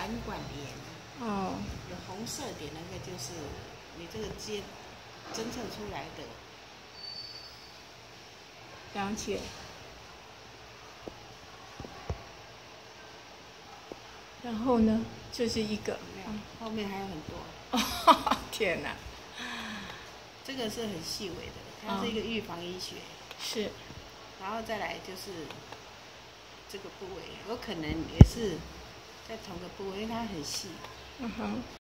胆管炎。 哦， 有红色点那个就是你这个侦测出来的。 了解。然后呢，就是一个， 后面还有很多。 哦，天哪！ 这个是很细微的，它是一个预防医学。 是。 然后再来就是这个部位，有可能也是在同个部位，因为它很细。 嗯哼。